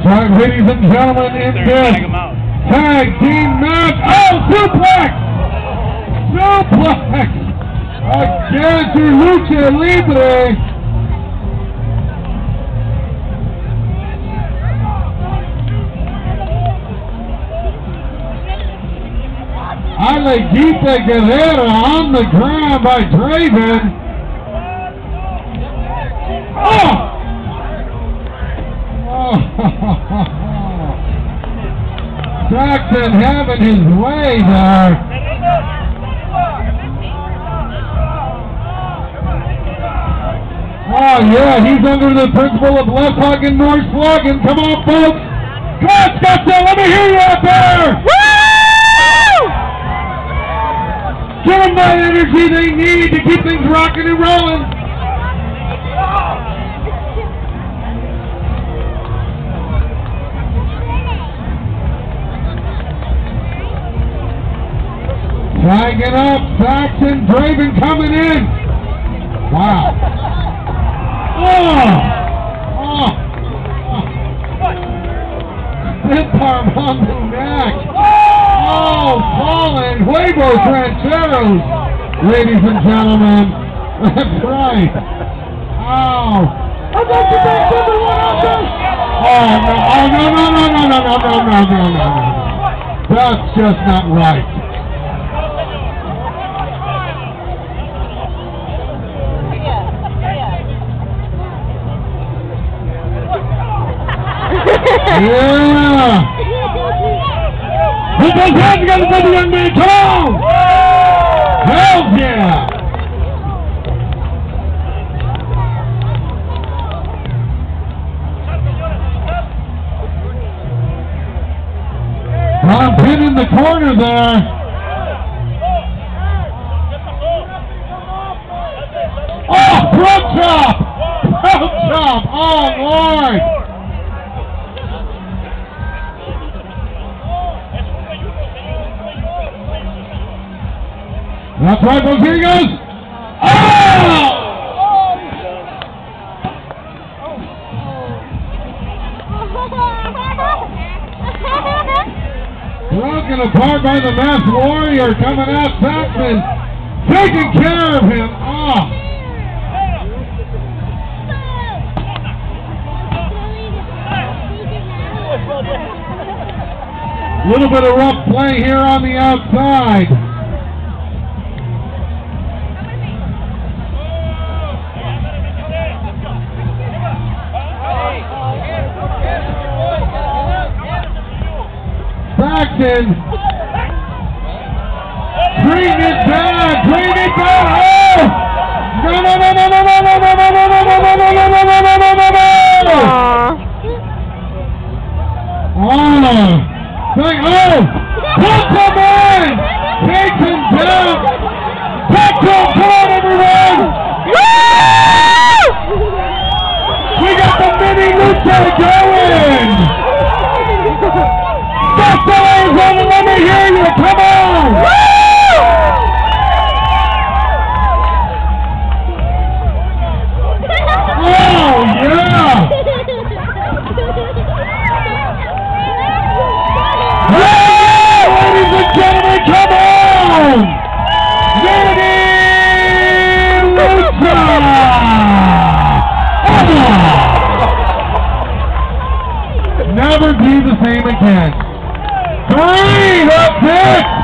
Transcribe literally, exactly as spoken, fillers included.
That's right, ladies and gentlemen, in this tag team match. Oh, suplex! Suplex! Again to Lucha Libre. Aleguita Guerrero on the ground by Draven. Oh! Oh! Saxon having his way there. Oh yeah, he's under the principle of less hugging, more slugging. Come on, folks. Come on, Scottsdale, let me hear you out there. Woo! Give them that energy they need to keep things rocking and rolling. Tagging up, Saxon, Draven coming in. Wow. Oh! Oh! Stiff arm on the neck. Oh, falling. Huevos rancheros, ladies and gentlemen. That's right. Oh. I'd like to thank everyone out there. Oh, no. Oh, no, no, no, no, no, no, no, no, no, no, no. That's just not right. Yeah! Put those hands together for the young man, come on! Hell yeah! Ron Pin in the corner there. Oh, front chop! Front chop! Oh, Lord! That's right, folks, here he goes! Oh! Broken apart by the Masked Warrior coming out, Saxon taking care of him. Oh! A little bit of rough play here on the outside. Saxon, bring it down, bring it down, oh! No, no, no, no, no, no, no, no, no, no, no, no, no, no, no, no, no, no, no! Oh! Say, oh! Put him in! Take him down! Back to him, come on, everyone! We got the mini Lucha going! That's the way it's on, let me hear you, come on! Woo! Oh, yeah! Yeah, ladies and gentlemen, come on! Mini Lucha! Oh! Never be the same again. Three, that's it!